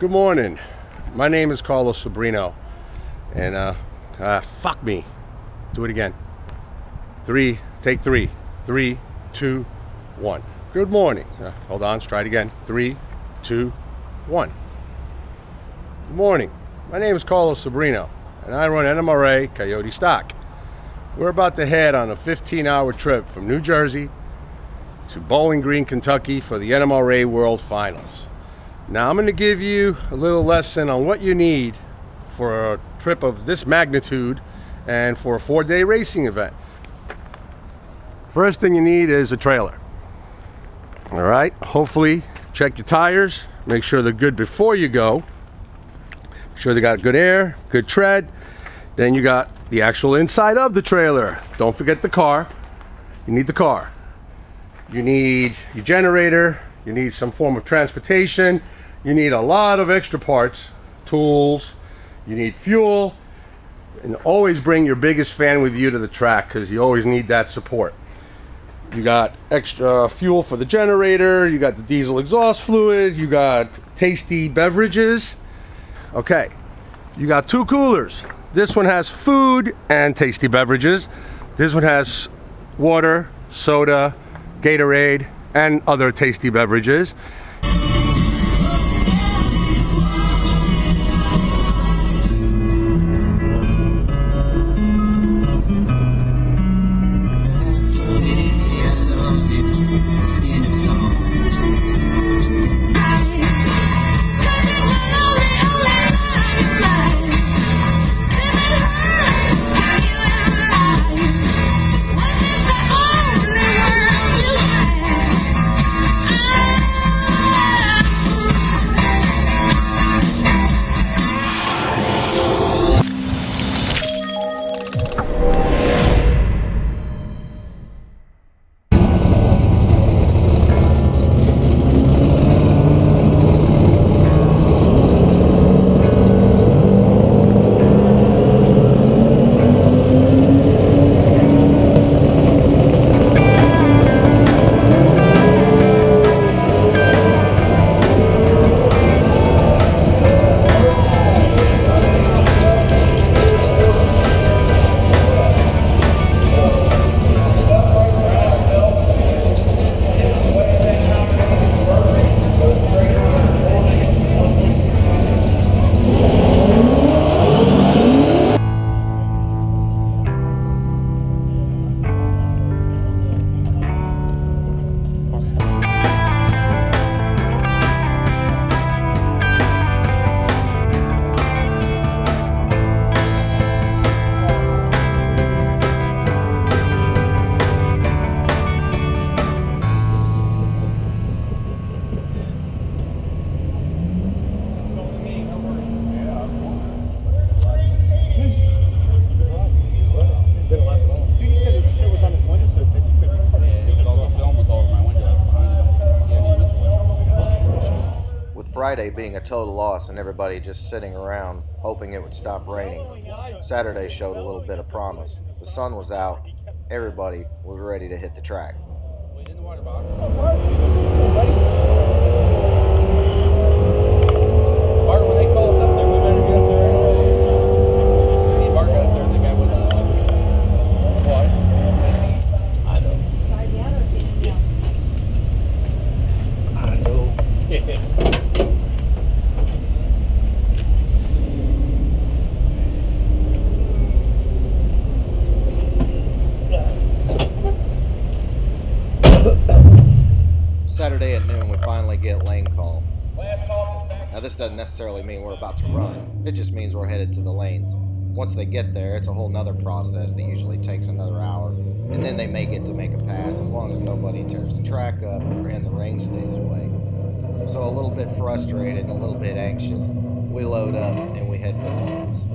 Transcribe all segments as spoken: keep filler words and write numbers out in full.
Good morning. My name is Carlos Sobrino, and uh, uh, fuck me. Do it again. Three, take three. Three, two, one. Good morning. Uh, hold on, let's try it again. Three, two, one. Good morning. My name is Carlos Sobrino, and I run N M R A Coyote Stock. We're about to head on a fifteen hour trip from New Jersey to Bowling Green, Kentucky for the N M R A World Finals. Now I'm going to give you a little lesson on what you need for a trip of this magnitude and for a four-day racing event. First thing you need is a trailer. All right, hopefully check your tires, make sure they're good before you go. Make sure they got good air, good tread. Then you got the actual inside of the trailer. Don't forget the car. You need the car. You need your generator. You need some form of transportation. You need a lot of extra parts, tools. You need fuel. And always bring your biggest fan with you to the track because you always need that support. You got extra fuel for the generator. You got the diesel exhaust fluid. You got tasty beverages. Okay, you got two coolers. This one has food and tasty beverages. This one has water, soda, Gatorade, and other tasty beverages. Friday being a total loss and everybody just sitting around hoping it would stop raining, Saturday showed a little bit of promise. The sun was out, everybody was ready to hit the track. Saturday at noon, we finally get lane call. Now this doesn't necessarily mean we're about to run. It just means we're headed to the lanes. Once they get there, it's a whole nother process that usually takes another hour. And then they may get to make a pass as long as nobody tears the track up and the rain stays away. So a little bit frustrated and a little bit anxious, we load up and we head for the lanes.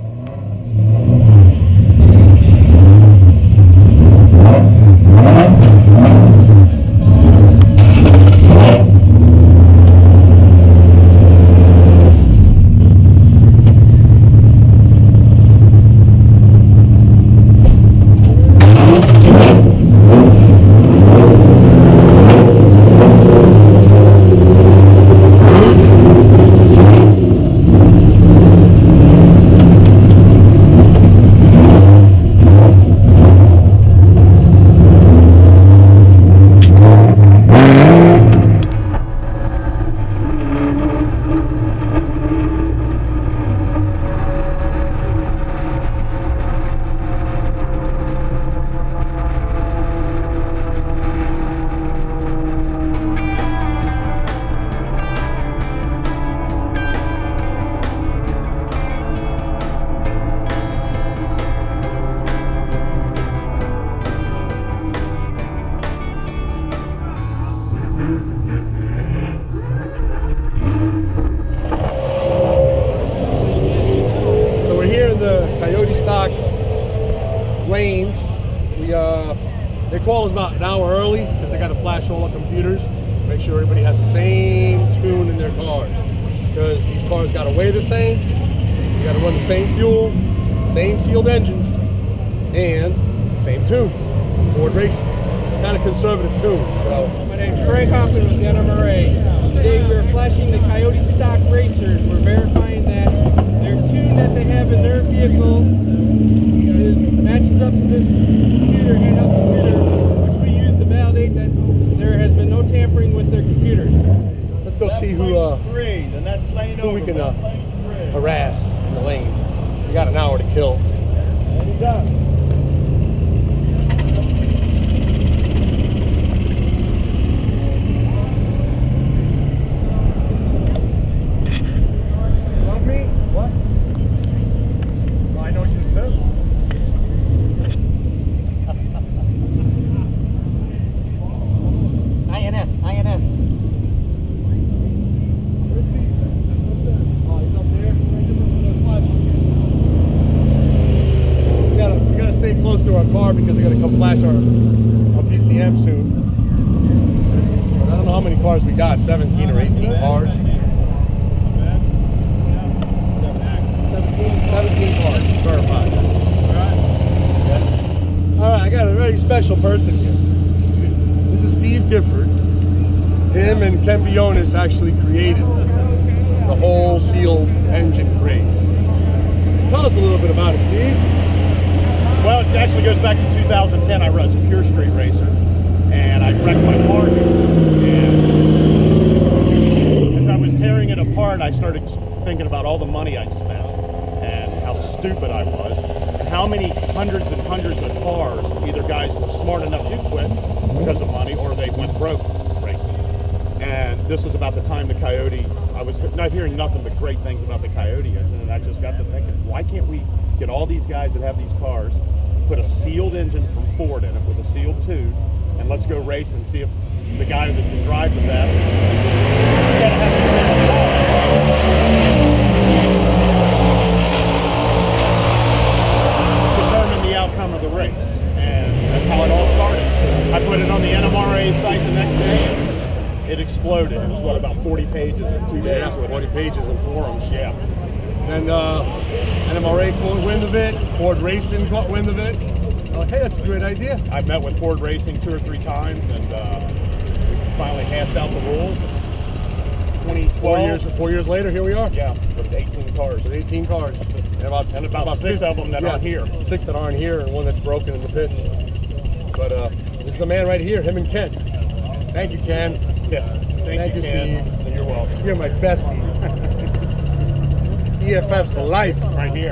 lanes. We uh, they call us about an hour early because they got to flash all the computers, make sure everybody has the same tune in their cars. Because these cars got to weigh the same, you got to run the same fuel, same sealed engines, and same tune. Ford Racing, kind of conservative tune. So my name's Frank Hoffman with the N M R A. Today we're flashing the Coyote Stock Racers. We're verifying that their tune that they have in their vehicle is matches up to this computer, handheld computer, which we use to validate that there has been no tampering with their computers. Let's go see who uh, three, the next lane who over. we can uh, harass in the lanes. We got an hour to kill. There you go. Because they're going to come flash our, our P C M soon. But I don't know how many cars we got, seventeen or eighteen cars. seventeen, seventeen cars, verified. Yeah. All right, I got a very special person here. This is Steve Gifford. Him and Ken Bionis actually created the whole sealed engine craze. Tell us a little bit about it, Steve. Well, it actually goes back to two thousand ten. I was a pure street racer, and I wrecked my car here. And as I was tearing it apart, I started thinking about all the money I'd spent, and how stupid I was, and how many hundreds and hundreds of cars, either guys were smart enough to quit because of money, or they went broke racing. And this was about the time the Coyote, I was not hearing nothing but great things about the Coyote engine, and I just got to thinking, why can't we get all these guys that have these cars, put a sealed engine from Ford in it with a sealed tube, and let's go race and see if the guy that can drive the best, instead of having the best car, determine the outcome of the race. And that's how it all started. I put it on the N M R A site the next day, and it exploded. It was, what, about forty pages in two days? Yeah, forty pages in forums. Yeah. And uh, N M R A caught wind of it, Ford Racing caught wind of it. Oh, hey, that's a great idea. I've met with Ford Racing two or three times, and uh, we finally hashed out the rules. twenty twelve. Four years, four years later, here we are. Yeah, with eighteen cars. With eighteen cars. And about, and about, about six fifty, of them that yeah, aren't here. Six that aren't here, and one that's broken in the pits. But uh, this is the man right here, him and Ken. Thank you, Ken. Yeah, thank, thank you, you, Ken. Steve. You're welcome. You're my bestie. E F F's for life. Right here.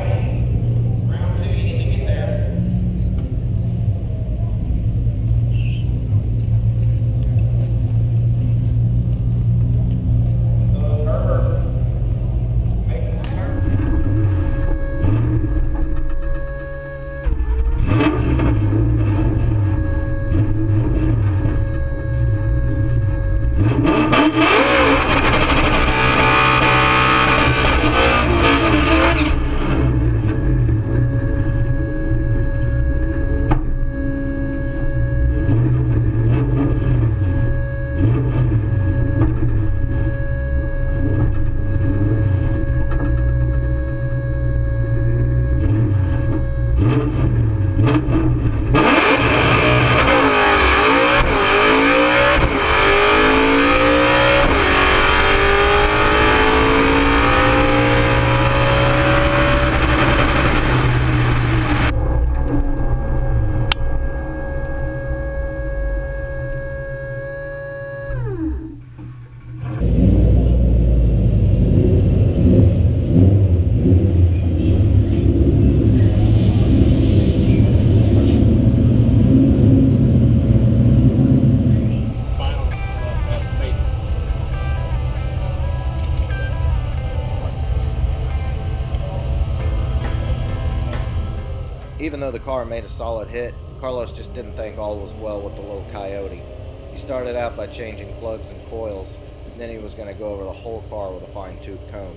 Even though the car made a solid hit, Carlos just didn't think all was well with the little Coyote. He started out by changing plugs and coils, and then he was going to go over the whole car with a fine-tooth comb.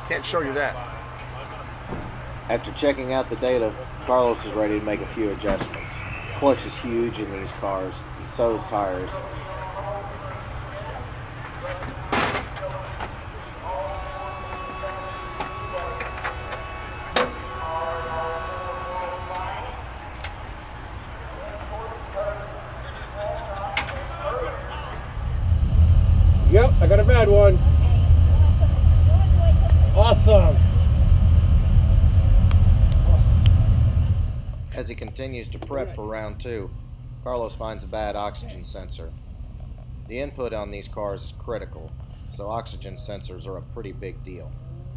Can't show you that. After checking out the data, Carlos is ready to make a few adjustments. Clutch is huge in these cars, and so is tires. Yep, I got a bad one. Awesome. As he continues to prep for round two, Carlos finds a bad oxygen sensor. The input on these cars is critical, so oxygen sensors are a pretty big deal.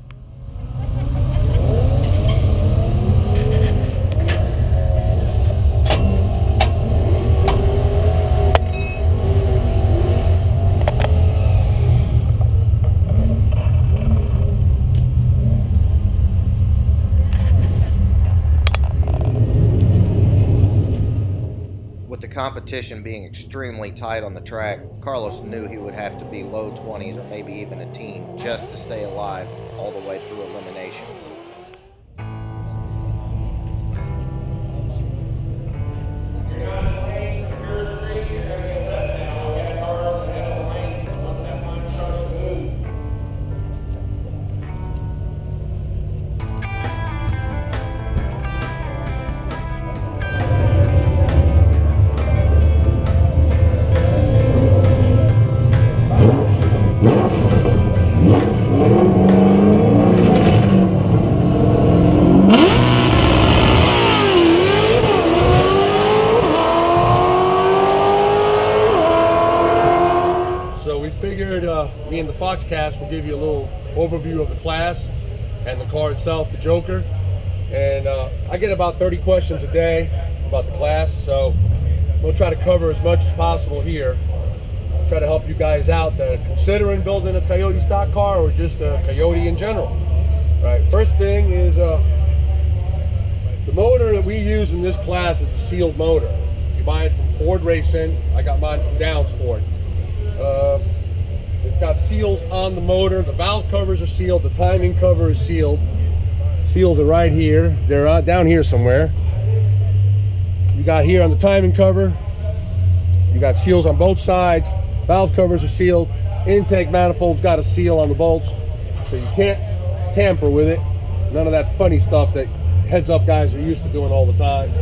Competition being extremely tight on the track, Carlos knew he would have to be low twenties or maybe even a teen just to stay alive all the way through eliminations. Me and the Foxcast will give you a little overview of the class and the car itself, the Joker. And uh, I get about thirty questions a day about the class, so we'll try to cover as much as possible here. Try to help you guys out that are considering building a Coyote stock car or just a Coyote in general. All right, first thing is uh, the motor that we use in this class is a sealed motor. You buy it from Ford Racing. I got mine from Downs Ford. Uh, It's got seals on the motor. The valve covers are sealed. The timing cover is sealed. Seals are right here. They're uh, down here somewhere. You got here on the timing cover. You got seals on both sides. Valve covers are sealed. Intake manifold's got a seal on the bolts, so you can't tamper with it. None of that funny stuff that heads up guys are used to doing all the time.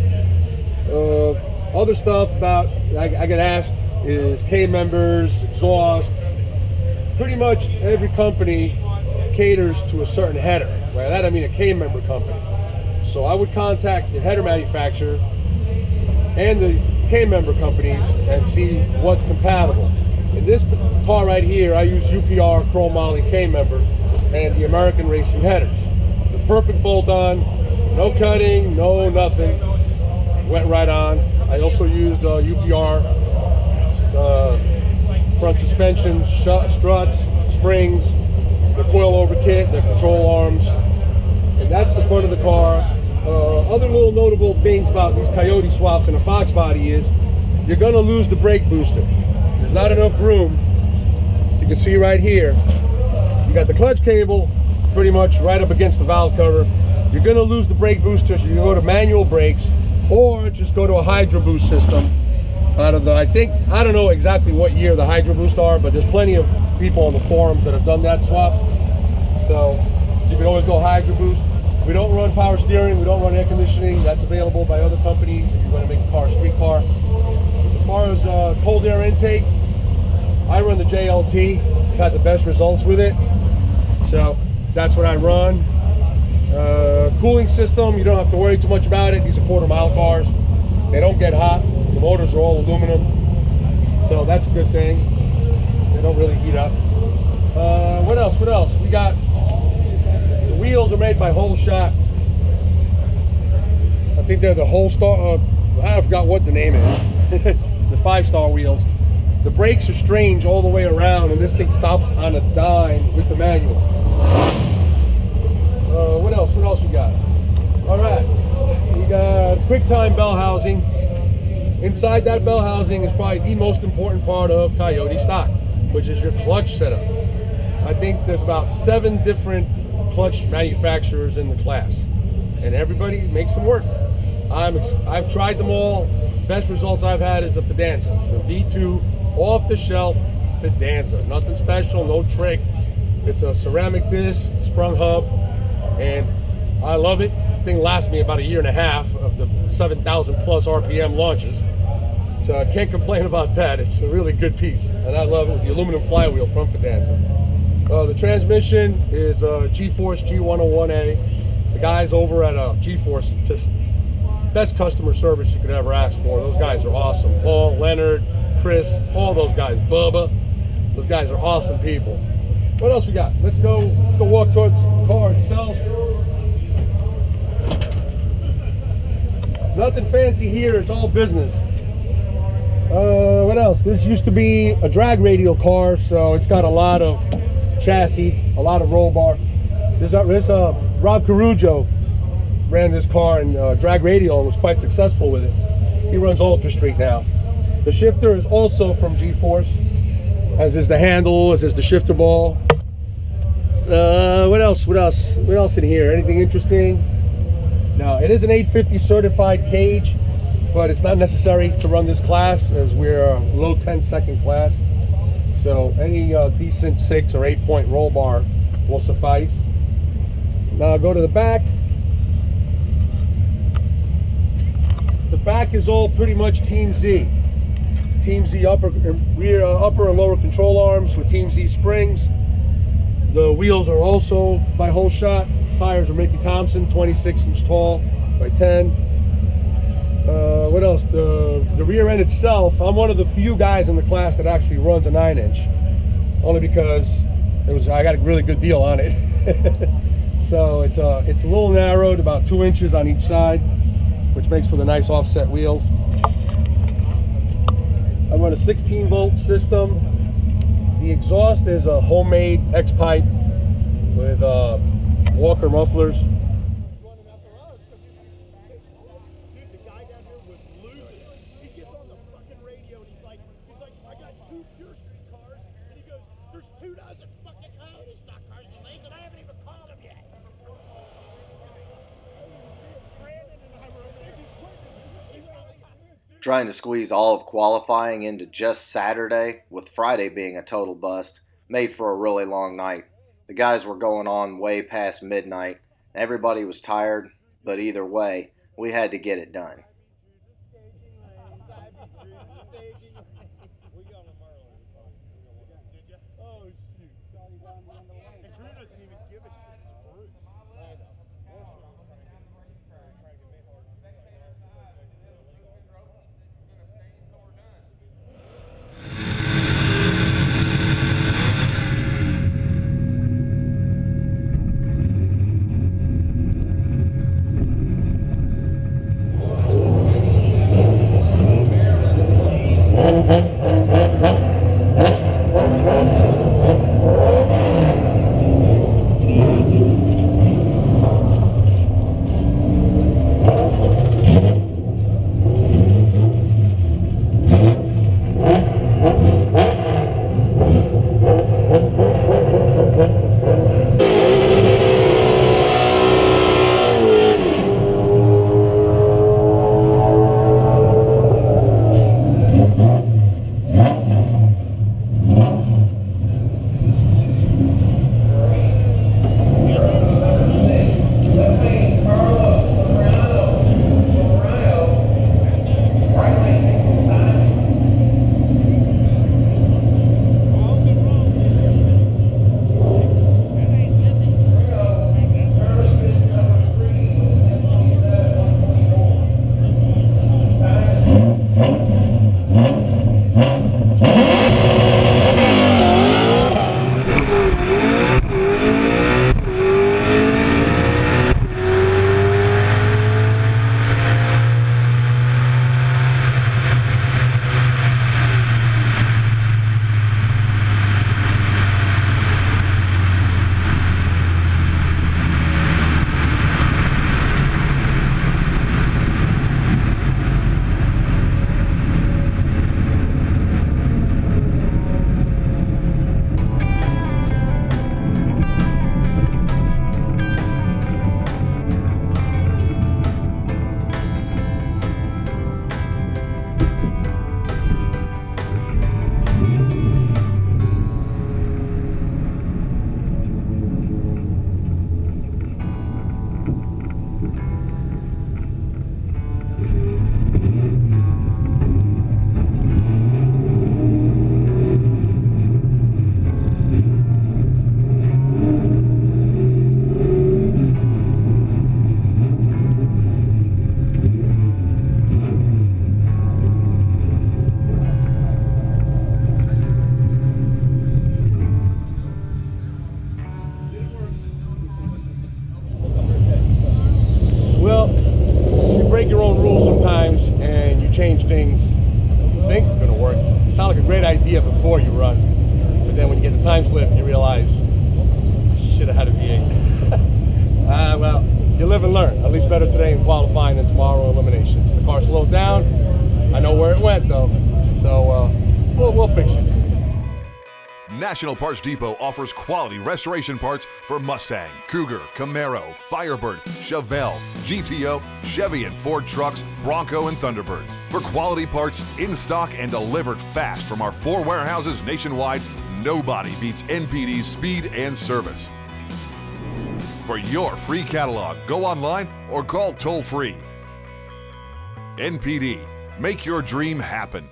Uh, other stuff about I, I get asked is K members, exhaust. Pretty much every company caters to a certain header. By that I mean a K member company. So I would contact the header manufacturer and the K member companies and see what's compatible. In this car right here, I use U P R, Chrome Moly, K member, and the American Racing headers. The perfect bolt on, no cutting, no nothing. Went right on. I also used uh, U P R. Uh, front suspension, struts, springs, the coil-over kit, the control arms, and that's the front of the car. Uh, other little notable things about these Coyote swaps and a Fox body is you're going to lose the brake booster. There's not enough room. You can see right here, you got the clutch cable pretty much right up against the valve cover. You're going to lose the brake booster, so you can go to manual brakes or just go to a Hydro Boost system. Out of the, I think, I don't know exactly what year the Hydro Boost are, but there's plenty of people on the forums that have done that swap. So you can always go Hydro Boost. We don't run power steering, we don't run air conditioning. That's available by other companies if you want to make a car a street car. As far as uh, cold air intake, I run the J L T. Had the best results with it. So that's what I run. Uh, cooling system, you don't have to worry too much about it. These are quarter mile cars. They don't get hot. The motors are all aluminum, so that's a good thing. They don't really heat up. Uh, what else? What else? We got the wheels are made by Whole Shot. I think they're the Whole Star. Uh, I forgot what the name is. The five-star wheels. The brakes are strange all the way around, and this thing stops on a dime with the manual. Uh, what else? What else we got? All right, we got QuickTime bell housing. Inside that bell housing is probably the most important part of Coyote stock, which is your clutch setup. I think there's about seven different clutch manufacturers in the class, and everybody makes them work. I'm I've tried them all. Best results I've had is the Fidanza, the V two off-the-shelf Fidanza. Nothing special, no trick. It's a ceramic disc, sprung hub, and I love it. The thing lasts me about a year and a half of the seven thousand plus R P M launches. So I can't complain about that. It's a really good piece, and I love it with the aluminum flywheel from Fidanza. Uh, the transmission is uh, G-Force G one oh one A. The guys over at uh, G-Force, just best customer service you could ever ask for. Those guys are awesome. Paul, Leonard, Chris, all those guys. Bubba, those guys are awesome people. What else we got? Let's go. Let's go walk towards the car itself. Nothing fancy here. It's all business. Uh, what else? This used to be a drag radial car, so it's got a lot of chassis, a lot of roll bar. This, uh, this uh, Rob Carujo ran this car in uh, drag radial and was quite successful with it. He runs Ultra Street now. The shifter is also from G-Force, as is the handle, as is the shifter ball. Uh, what else? What else? What else in here? Anything interesting? No, it is an eight fifty certified cage, but it's not necessary to run this class as we're a low ten second class. So any uh, decent six or eight point roll bar will suffice. Now I'll go to the back. The back is all pretty much Team Z. Team Z upper, rear, uh, upper and lower control arms with Team Z springs. The wheels are also by Whole Shot. Tires are Mickey Thompson, twenty-six inch tall by ten. Uh, what else? The, the rear end itself, I'm one of the few guys in the class that actually runs a nine inch. Only because it was I got a really good deal on it. So it's, uh, it's a little narrowed, about two inches on each side, which makes for the nice offset wheels. I run a sixteen volt system. The exhaust is a homemade X-pipe with uh, Walker mufflers. Trying to squeeze all of qualifying into just Saturday, with Friday being a total bust, made for a really long night. The guys were going on way past midnight. Everybody was tired, but either way, we had to get it done. before you run. But then when you get the time slip, you realize, should have had a V eight. uh, well, you live and learn. At least better today in qualifying than tomorrow in eliminations. The car slowed down. I know where it went though, so uh, we'll, we'll fix it. National Parts Depot offers quality restoration parts for Mustang, Cougar, Camaro, Firebird, Chevelle, G T O, Chevy and Ford trucks, Bronco and Thunderbirds. For quality parts in stock and delivered fast from our four warehouses nationwide, nobody beats N P D's speed and service. For your free catalog, go online or call toll-free. N P D, make your dream happen.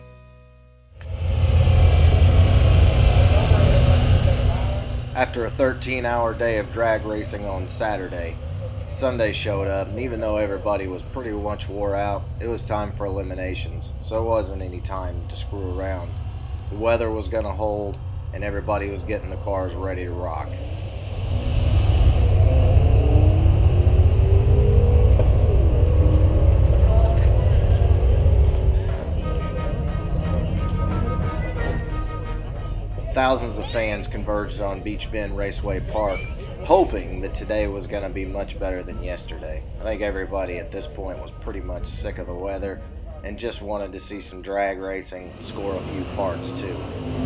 After a thirteen hour day of drag racing on Saturday, Sunday showed up, and even though everybody was pretty much wore out, it was time for eliminations, so it wasn't any time to screw around. The weather was going to hold, and everybody was getting the cars ready to rock. Thousands of fans converged on Beach Bend Raceway Park, hoping that today was going to be much better than yesterday. I think everybody at this point was pretty much sick of the weather and just wanted to see some drag racing and score a few parts too.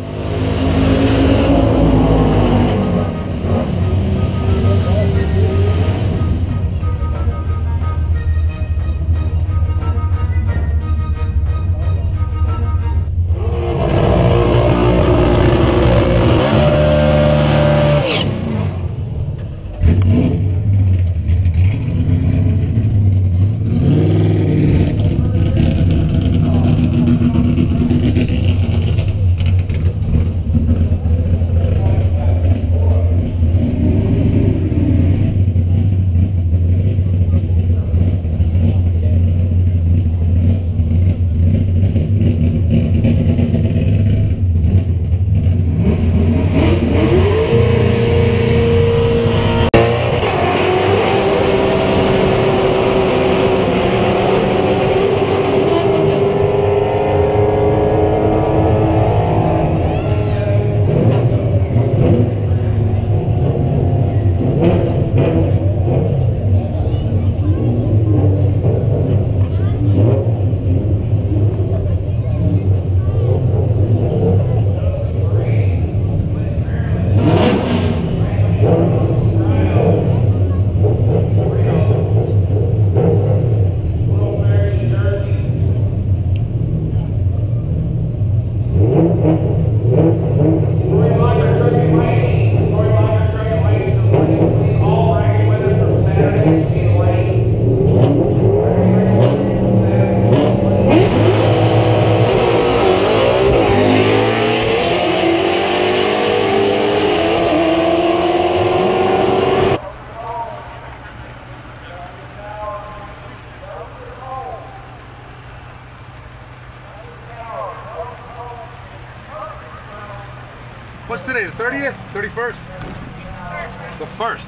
What's today, the thirtieth? thirty-first? The first.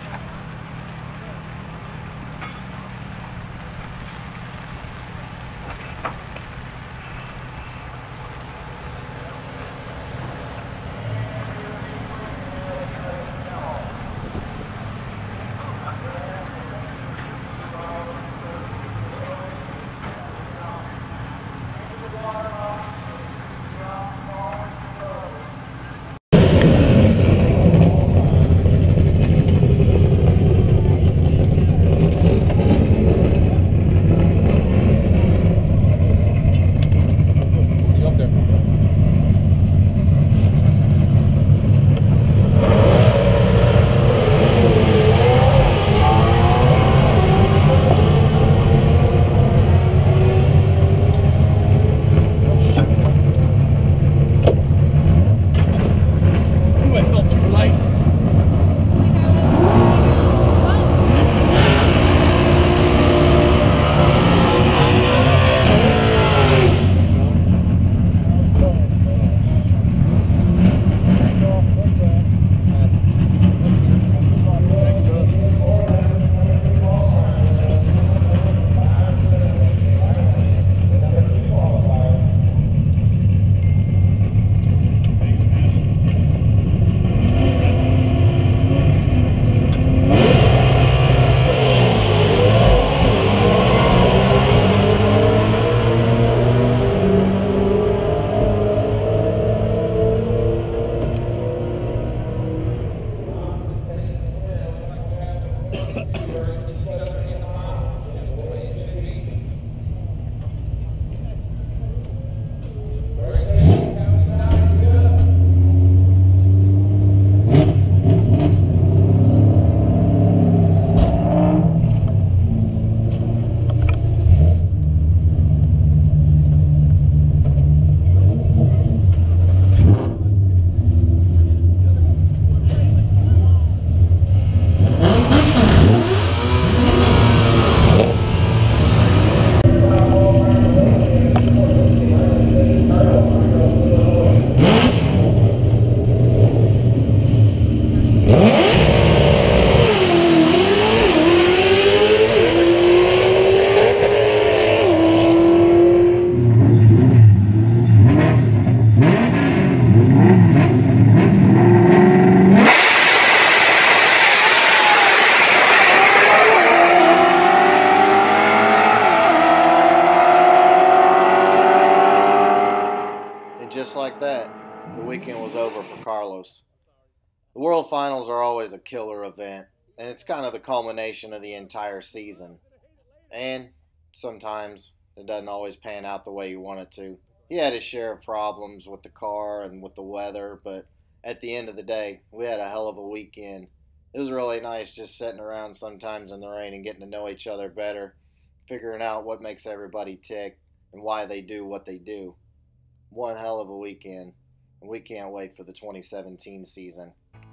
weekend was over for Carlos. The World Finals are always a killer event, and it's kind of the culmination of the entire season. And sometimes it doesn't always pan out the way you want it to. He had his share of problems with the car and with the weather, but at the end of the day, we had a hell of a weekend. It was really nice just sitting around sometimes in the rain and getting to know each other better, figuring out what makes everybody tick and why they do what they do. One hell of a weekend, and we can't wait for the twenty seventeen season.